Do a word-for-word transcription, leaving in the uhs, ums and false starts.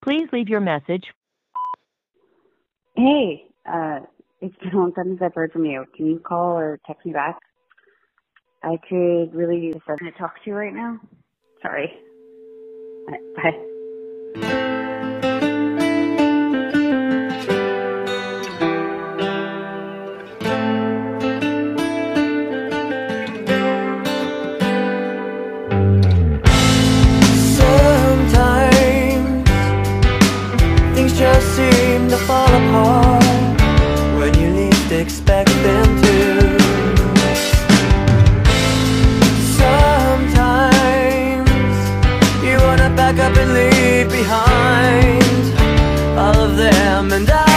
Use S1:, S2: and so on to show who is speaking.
S1: Please leave your message.
S2: Hey, uh, it's been a long time since I've heard from you. Can you call or text me back? I could really use someone to talk to right now. Sorry. Bye.
S3: Just seem to fall apart when you least expect them to. Sometimes you wanna back up and leave behind all of them, and I